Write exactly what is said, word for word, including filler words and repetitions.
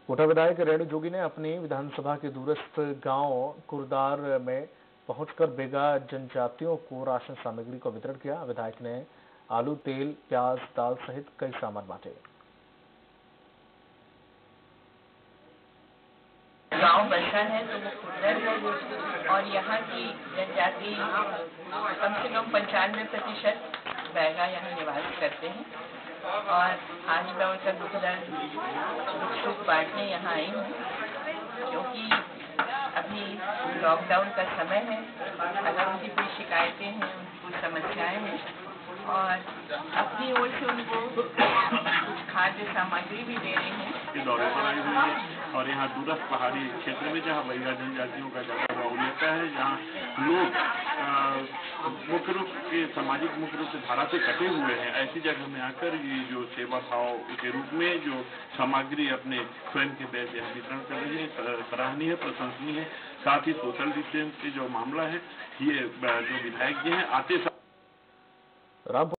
कोटा विधायक रेणु जोगी ने अपनी विधानसभा के दूरस्थ गांव कुरदार में पहुंचकर बेगा जनजातियों को राशन सामग्री का वितरण किया। विधायक ने आलू, तेल, प्याज, दाल सहित कई सामान बांटे। गांव बसा है तो वो कुरदार है और यहाँ की जनजाति कम से कम पंचानवे प्रतिशत बैगा यहाँ निवास करते हैं और आज मैं उनका दुख दर्द दुख सुख बांटने यहाँ आई हूँ, क्योंकि अभी लॉकडाउन का समय है। अगर उनकी कोई शिकायतें हैं, उनकी समस्याएं हैं और अपनी ओर से उनको कुछ खाद्य सामग्री भी दे रहे हैं। के दौरे पर आई हुई है और यहाँ दूरस्थ पहाड़ी क्षेत्र में जहाँ बैगा जनजातियों का ज्यादा बाहुल्यता है, जहाँ लोग मुख्य रूप से सामाजिक मुख्य रूप से धारा से कटे हुए हैं, ऐसी जगह में आकर ये जो सेवा भाव के रूप में जो सामग्री अपने स्वयं के पैसे वितरण कर रही है, सराहनीय है, प्रशंसनीय है। साथ ही सोशल डिस्टेंस के जो मामला है, ये जो विधायक जी हैं आते